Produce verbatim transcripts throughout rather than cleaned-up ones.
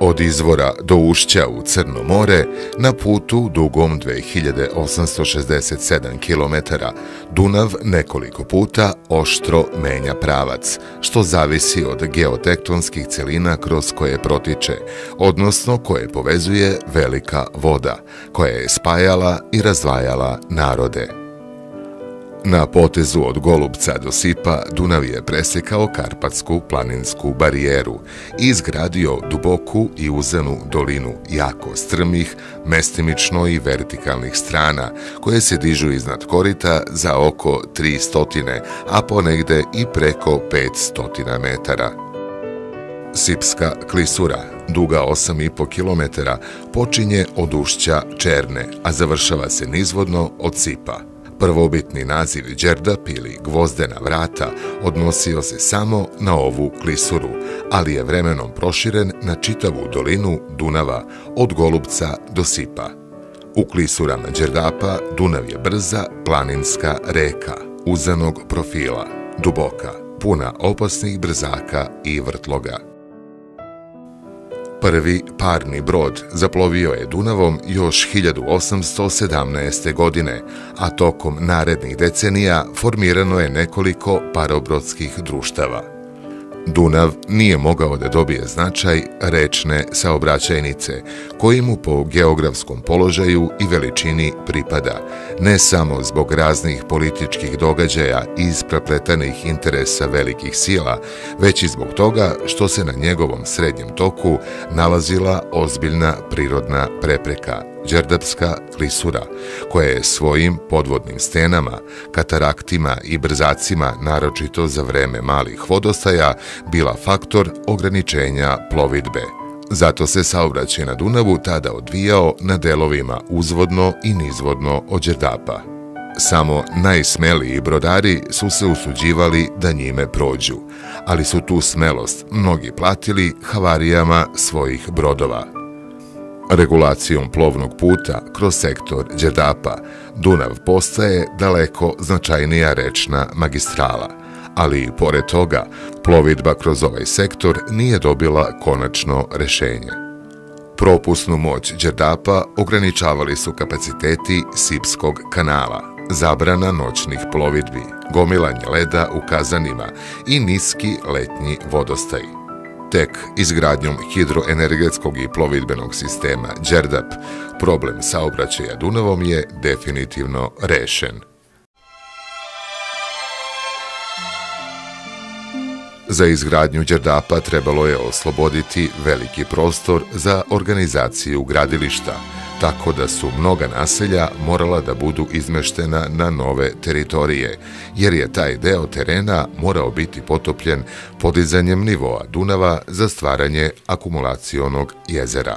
Od izvora do ušća u Crno more, na putu dugom dve hiljade osamsto šezdeset sedam kilometara, Dunav nekoliko puta oštro menja pravac, što zavisi od geotektonskih celina kroz koje protiče, odnosno koje povezuje velika voda, koja je spajala i razdvajala narode. Na potezu od Golupca do Sipa Dunav je presekao Karpatsku planinsku barijeru i izgradio duboku i uzenu dolinu jako strmih, mestimično i vertikalnih strana, koje se dižu iznad korita za oko tri stotine, a ponegde i preko pet stotina metara. Sipska klisura, duga osam i po kilometara, počinje od ušća Černe, a završava se nizvodno od Sipa. Prvobitni naziv Đerdap ili Gvozdena vrata odnosio se samo na ovu klisuru, ali je vremenom proširen na čitavu dolinu Dunava od Golupca do Sipa. U klisurama Đerdapa Dunav je brza planinska reka, uzanog profila, duboka, puna opasnih brzaka i vrtloga. Prvi parni brod zaplovio je Dunavom još hiljadu osamsto sedamnaeste. godine, a tokom narednih decenija formirano je nekoliko parobrodskih društava. Dunav nije mogao da dobije značaj rečne saobraćajnice, koji mu po geografskom položaju i veličini pripada, ne samo zbog raznih političkih događaja i isprepletanih interesa velikih sila, već i zbog toga što se na njegovom srednjem toku nalazila ozbiljna prirodna prepreka, Đerdapska klisura, koja je svojim podvodnim stenama, kataraktima i brzacima, naročito za vreme malih vodostaja, bila faktor ograničenja plovidbe. Zato se saobraćaj na Dunavu tada odvijao na delovima uzvodno i nizvodno od Đerdapa. Samo najsmeliji brodari su se usuđivali da njime prođu, ali su tu smelost mnogi platili havarijama svojih brodova. Regulacijom plovnog puta kroz sektor Đerdapa, Dunav postaje daleko značajnija rečna magistrala, ali i pored toga, plovidba kroz ovaj sektor nije dobila konačno rešenje. Propusnu moć Đerdapa ograničavali su kapaciteti Sipskog kanala, zabrana noćnih plovidbi, gomilanje leda u kazanima i niski letnji vodostaj. Tek izgradnjom hidroenergetskog i plovidbenog sistema Đerdap, problem saobraćaja Dunavom je definitivno rešen. Za izgradnju Đerdapa trebalo je osloboditi veliki prostor za organizaciju gradilišta, tako da su mnoga naselja morala da budu izmeštena na nove teritorije, jer je taj deo terena morao biti potopljen podizanjem nivoa Dunava za stvaranje akumulacionog jezera.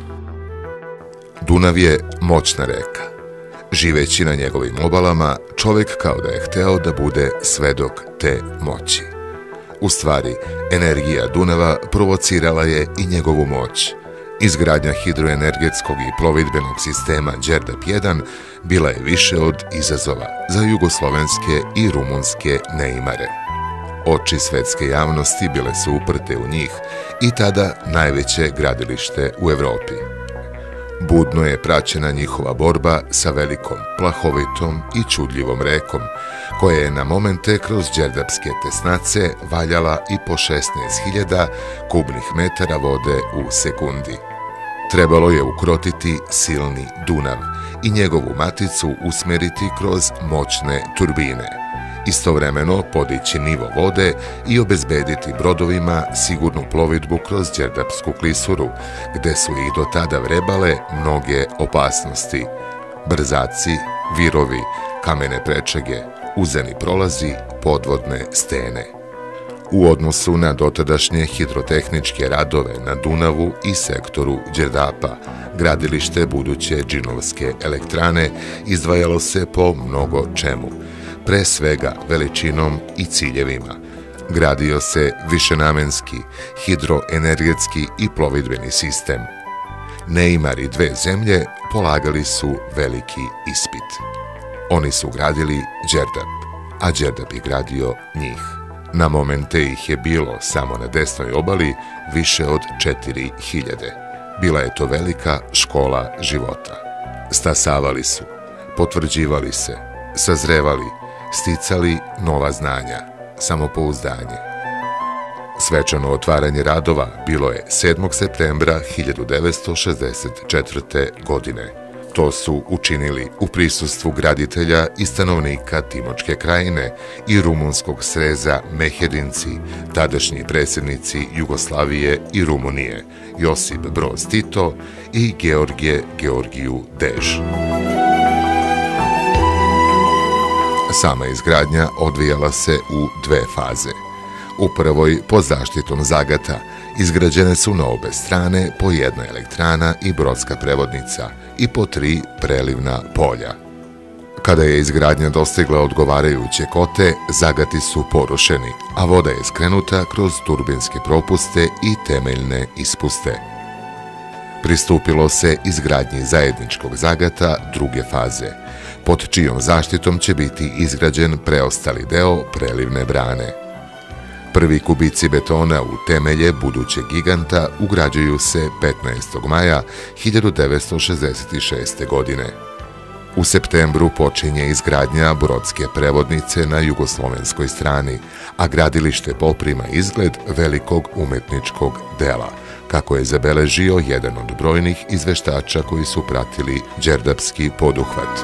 Dunav je moćna reka. Živeći na njegovim obalama, čovek kao da je hteo da bude svedok te moći. U stvari, energija Dunava provocirala je i njegovu moć. Izgradnja hidroenergetskog i plovidbenog sistema Đerdap jedan bila je više od izazova za jugoslovenske i rumunske neimare. Oči svetske javnosti bile su uprte u njih i tada najveće gradilište u Evropi. Budno je praćena njihova borba sa velikom, plahovitom i čudljivom rekom, koja je na momente kroz đerdapske tesnace valjala i po šesnaest hiljada kubnih metara vode u sekundi. Trebalo je ukrotiti silni Dunav i njegovu maticu usmeriti kroz moćne turbine, istovremeno podići nivo vode i obezbediti brodovima sigurnu plovidbu kroz Đerdapsku klisuru, gde su ih do tada vrebale mnoge opasnosti: brzaci, virovi, kamene prečege, uzeni prolazi, podvodne stene. U odnosu na dotadašnje hidrotehničke radove na Dunavu i sektoru Đerdapa, gradilište buduće džinovske elektrane izdvajalo se po mnogo čemu, pre svega veličinom i ciljevima. Gradio se višenamenski, hidroenergetski i plovidbeni sistem. Neimari dve zemlje polagali su veliki ispit. Oni su gradili Đerdap, a Đerdap je gradio njih. Na momente ih je bilo samo na desnoj obali više od četiri hiljade. Bila je to velika škola života. Stasavali su, potvrđivali se, sazrevali, sticali nova znanja, samopouzdanje. Svečano otvaranje radova bilo je sedmog septembra hiljadu devetsto šezdeset četvrte. godine. To su učinili u prisustvu graditelja i stanovnika Timočke krajine i rumunskog sreza Mehedinci, tadašnji predsjednici Jugoslavije i Rumunije, Josip Broz Tito i Georgije Georgiju Dež. Sama izgradnja odvijala se u dve faze. U prvoj, pod zaštitom Zagata, izgrađene su na obe strane po jedna elektrana i brodska prevodnica i po tri prelivna polja. Kada je izgradnja dostigla odgovarajuće kote, Zagati su porušeni, a voda je skrenuta kroz turbinske propuste i temeljne ispuste. Pristupilo se izgradnji zajedničkog Zagata druge faze, pod čijom zaštitom će biti izgrađen preostali deo prelivne brane. Prvi kubici betona u temelje budućeg giganta ugrađuju se petnaestog maja hiljadu devetsto šezdeset šeste. godine. U septembru počinje izgradnja brodske prevodnice na jugoslovenskoj strani, a gradilište poprima izgled velikog umetničkog dela, kako je zabeležio jedan od brojnih izveštača koji su pratili đerdapski poduhvat.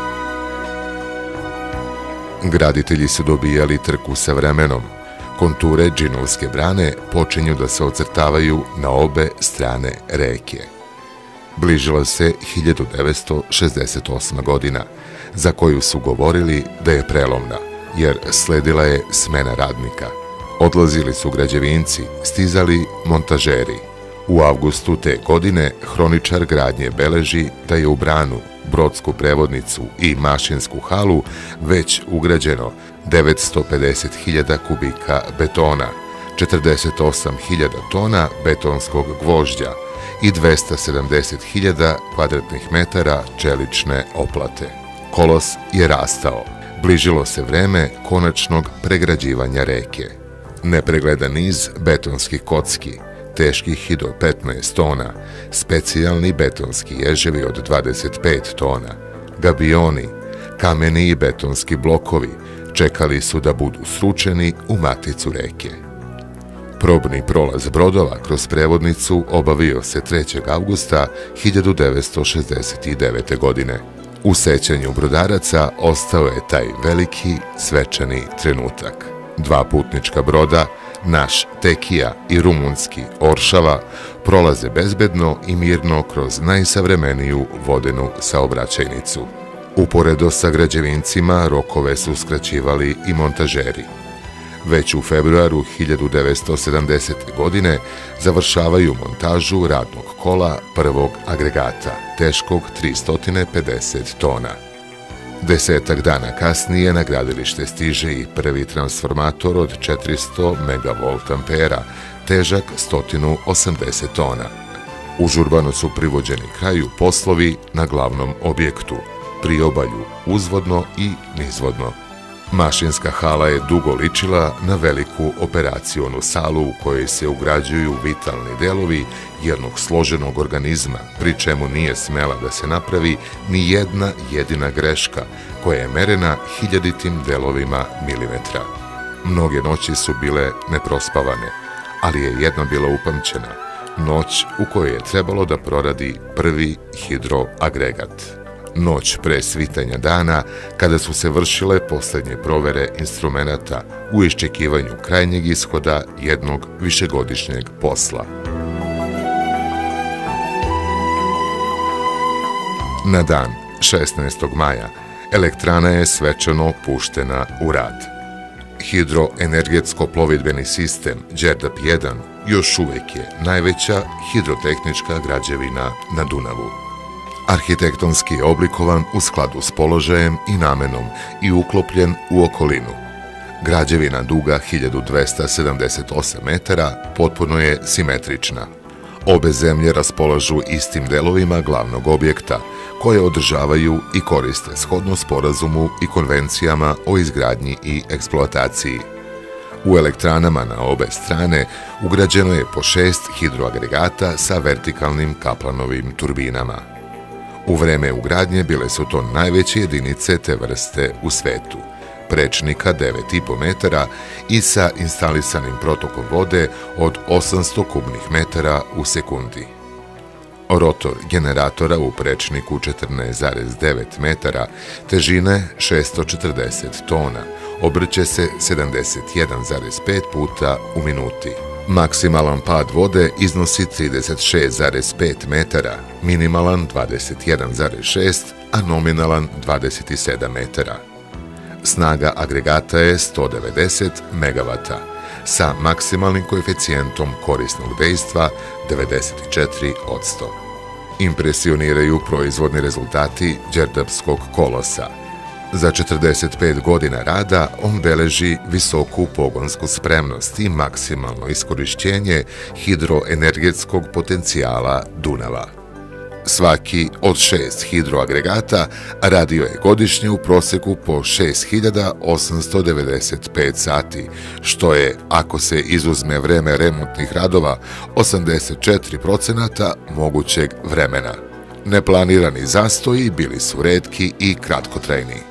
Graditelji su dobijali trku sa vremenom. Konture Džinovske brane počinju da se ocrtavaju na obe strane reke. Bližila se hiljadu devetsto šezdeset osma. godina, za koju su govorili da je prelomna, jer sledila je smena radnika. Odlazili su građevinci, stizali montažeri. U avgustu te godine hroničar gradnje beleži da je u branu, brodsku prevodnicu i mašinsku halu već ugrađeno devetsto pedeset hiljada kubika betona, četrdeset osam hiljada tona betonskog gvožđa i dvesta sedamdeset hiljada kvadratnih metara čelične oplate. Kolos je rastao. Bližilo se vreme konačnog pregrađivanja reke. Nepregledan niz betonskih kocki, teških i do petnaest tona, specijalni betonski ježevi od dvadeset pet tona, gabioni, kameni i betonski blokovi čekali su da budu sručeni u maticu reke. Probni prolaz brodova kroz prevodnicu obavio se trećeg avgusta hiljadu devetsto šezdeset devete. godine. U sećanju brodaraca ostao je taj veliki svečani trenutak. Dva putnička broda, naš Tekija i rumunski Oršava, prolaze bezbedno i mirno kroz najsavremeniju vodenu saobraćajnicu. Uporedo sa građevincima rokove su skraćivali i montažeri. Već u februaru hiljadu devetsto sedamdesete. godine završavaju montažu radnog kola prvog agregata, teškog tristo pedeset tona. Desetak dana kasnije na gradilište stiže i prvi transformator od četiristo megavolta ampera, težak sto osamdeset tona. Užurbano su privođeni kraju poslovi na glavnom objektu, priobalju uzvodno i nizvodno. Mašinska hala je dugo ličila na veliku operacionu salu u kojoj se ugrađuju vitalni delovi jednog složenog organizma, pri čemu nije smela da se napravi ni jedna jedina greška koja je merena hiljaditim delovima milimetra. Mnoge noći su bile neprospavane, ali je jedna bila upamćena, noć u kojoj je trebalo da proradi prvi hidroagregat. Noć pre svitanja dana, kada su se vršile poslednje provere instrumenata u iščekivanju krajnjeg ishoda jednog višegodišnjeg posla. Na dan šesnaestog maja elektrana je svečano puštena u rad. Hidroenergetsko-plovidbeni sistem Đerdap jedan još uvek je najveća hidrotehnička građevina na Dunavu. Arhitektonski je oblikovan u skladu s položajem i namenom i uklopljen u okolinu. Građevina duga hiljadu dvesta sedamdeset osam metara potpuno je simetrična. Obe zemlje raspolažu istim delovima glavnog objekta, koje održavaju i koriste shodno sporazumu i konvencijama o izgradnji i eksploataciji. U elektranama na obe strane ugrađeno je po šest hidroagregata sa vertikalnim kaplanovim turbinama. U vreme ugradnje bile su to najveće jedinice te vrste u svetu, prečnika devet i po metara i sa instalisanim protokom vode od osamsto kubnih metara u sekundi. Rotor generatora u prečniku četrnaest zarez devet metara, težine šessto četrdeset tona, obrće se sedamdeset jedan zarez pet puta u minuti. Maksimalan pad vode iznosi trideset šest zarez pet metara, minimalan dvadeset jedan zarez šest, a nominalan dvadeset sedam metara. Snaga agregata je sto devedeset megavata, sa maksimalnim koeficijentom korisnog dejstva devedeset četiri posto. Impresioniraju proizvodni rezultati đerdapskog kolosa. Za četrdeset pet godina rada on beleži visoku pogonsku spremnost i maksimalno iskorišćenje hidroenergetskog potencijala Dunava. Svaki od šest hidroagregata radio je godišnje u proseku po šest hiljada osamsto devedeset pet sati, što je, ako se izuzme vreme remontnih radova, osamdeset četiri procenata mogućeg vremena. Neplanirani zastoji bili su retki i kratkotrajni.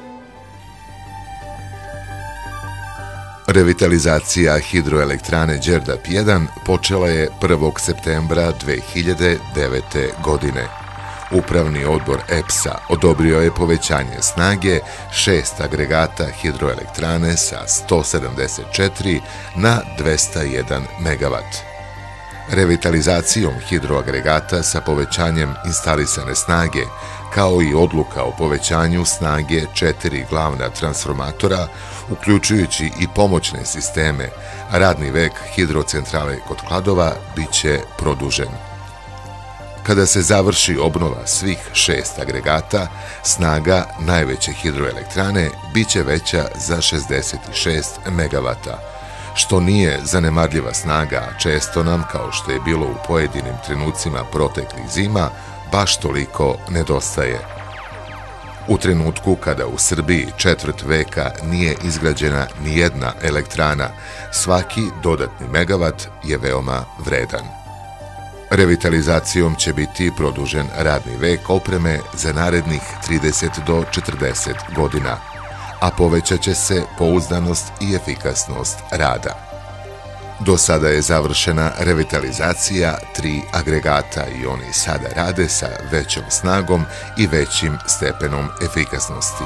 Revitalizacija hidroelektrane Đerdap jedan počela je prvog septembra dve hiljade devete. godine. Upravni odbor E P S-a odobrio je povećanje snage šest agregata hidroelektrane sa sto sedamdeset četiri na dvesta jedan megavat. Revitalizacijom hidroagregata sa povećanjem instalisane snage, kao i odluka o povećanju snage četiri glavna transformatora, uključujući i pomoćne sisteme, radni vek hidrocentrale kod Kladova biće produžen. Kada se završi obnova svih šest agregata, snaga najveće hidroelektrane biće veća za šezdeset šest megavata, što nije zanemarljiva snaga, a često nam, kao što je bilo u pojedinim trenucima proteklih zima, baš toliko nedostaje. U trenutku kada u Srbiji četvrt veka nije izgrađena ni jedna elektrana, svaki dodatni megavat je veoma vredan. Revitalizacijom će biti produžen radni vek opreme za narednih trideset do četrdeset godina, a povećat će se pouzdanost i efikasnost rada. Do sada je završena revitalizacija tri agregata i oni sada rade sa većom snagom i većim stepenom efikasnosti.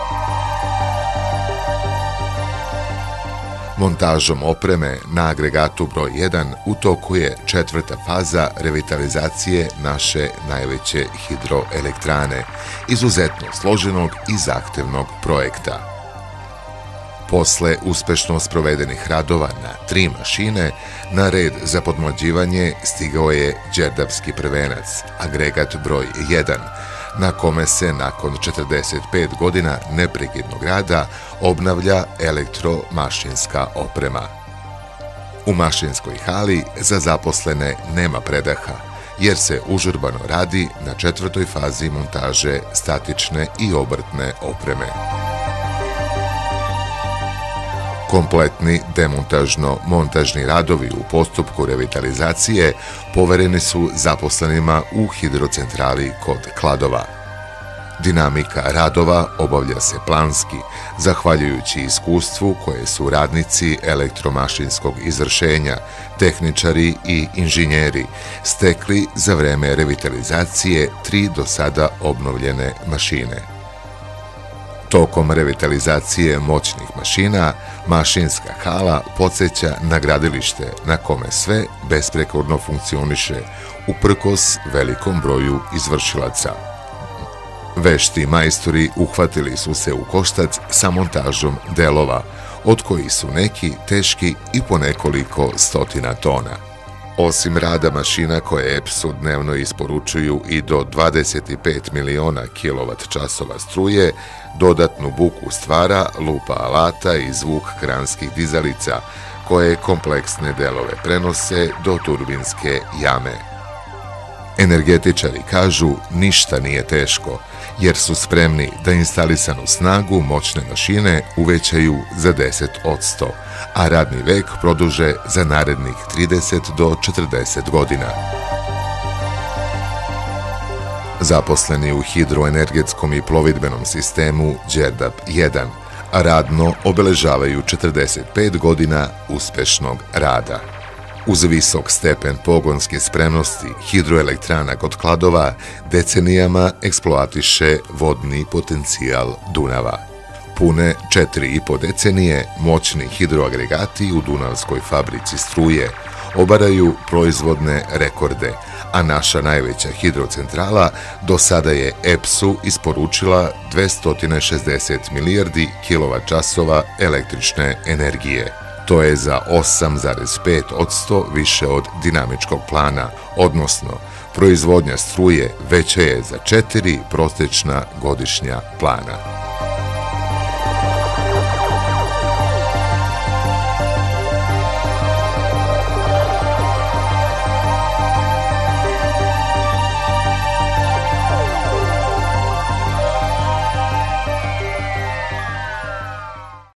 Montažom opreme na agregatu broj jedan u toku je četvrta faza revitalizacije naše najveće hidroelektrane, izuzetno složenog i zahtevnog projekta. Posle uspešno sprovedenih radova na tri mašine, na red za podmlađivanje stigao je đerdapski prvenac, agregat broj jedan, na kome se nakon četrdeset pet godina neprekidnog rada obnavlja elektromašinska oprema. U mašinskoj hali za zaposlene nema predaha, jer se užurbano radi na četvrtoj fazi montaže statične i obrtne opreme. Kompletni demontažno-montažni radovi u postupku revitalizacije povereni su zaposlenima u hidrocentrali kod Kladova. Dinamika radova obavlja se planski, zahvaljujući iskustvu koje su radnici elektromašinskog izvršenja, tehničari i inženjeri stekli za vreme revitalizacije tri do sada obnovljene mašine. Tokom revitalizacije moćnih mašina, mašinska hala podsjeća na gradilište na kome sve besprekorno funkcioniše, uprkos velikom broju izvršilaca. Vešti majstori uhvatili su se u koštac sa montažom delova, od kojih su neki teški i po nekoliko stotina tona. Osim rada mašina koje E P S-u dnevno isporučuju i do dvadeset pet miliona kilovat časova struje, dodatnu buku stvara lupa alata i zvuk kranskih dizalica, koje kompleksne delove prenose do turbinske jame. Energetičari kažu ništa nije teško jer su spremni da instalisanu snagu moćne mašine uvećaju za deset posto, a radni vek produže za narednih trideset do četrdeset godina. Zaposleni u hidroenergetskom i plovidbenom sistemu Đerdap jedan radno obeležavaju četrdeset pet godina uspešnog rada. Uz visok stepen pogonske spremnosti, hidroelektrana kod Kladova decenijama eksploatiše vodni potencijal Dunava. Pune četiri i po decenije moćni hidroagregati u Dunavskoj fabrici struje obaraju proizvodne rekorde, a naša najveća hidrocentrala do sada je E P S-u isporučila dvesta šezdeset milijardi kilovat časova električne energije. To je za osam zarez pet posto više od dinamičkog plana, odnosno proizvodnja struje veća je za četiri prosečna godišnja plana.